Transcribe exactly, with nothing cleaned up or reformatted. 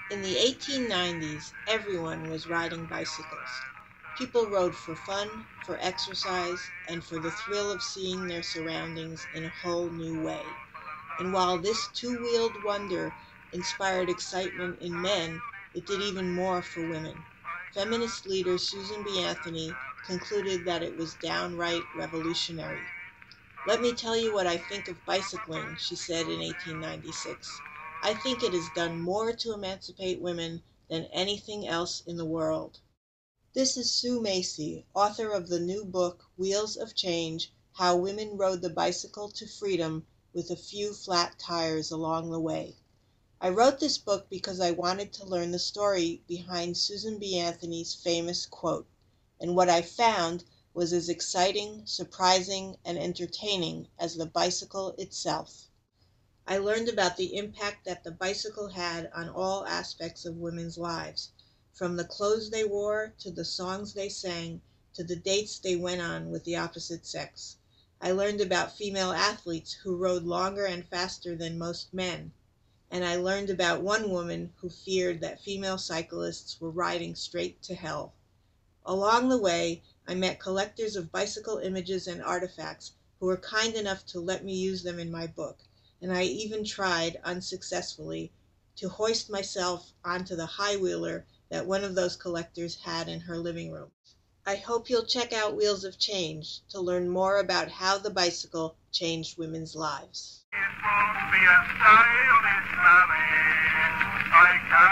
In the eighteen nineties, everyone was riding bicycles. People rode for fun, for exercise, and for the thrill of seeing their surroundings in a whole new way. And while this two-wheeled wonder inspired excitement in men, it did even more for women. Feminist leader Susan B. Anthony concluded that it was downright revolutionary. "Let me tell you what I think of bicycling," she said in eighteen ninety-six. "I think it has done more to emancipate women than anything else in the world." This is Sue Macy, author of the new book, Wheels of Change: How Women Rode the Bicycle to Freedom with a Few Flat Tires Along the Way. I wrote this book because I wanted to learn the story behind Susan B. Anthony's famous quote, and what I found was as exciting, surprising, and entertaining as the bicycle itself. I learned about the impact that the bicycle had on all aspects of women's lives, from the clothes they wore, to the songs they sang, to the dates they went on with the opposite sex. I learned about female athletes who rode longer and faster than most men, and I learned about one woman who feared that female cyclists were riding straight to hell. Along the way, I met collectors of bicycle images and artifacts who were kind enough to let me use them in my book, and I even tried, unsuccessfully, to hoist myself onto the high-wheeler that one of those collectors had in her living room. I hope you'll check out Wheels of Change to learn more about how the bicycle changed women's lives. It won't be a stylish marriage. I can't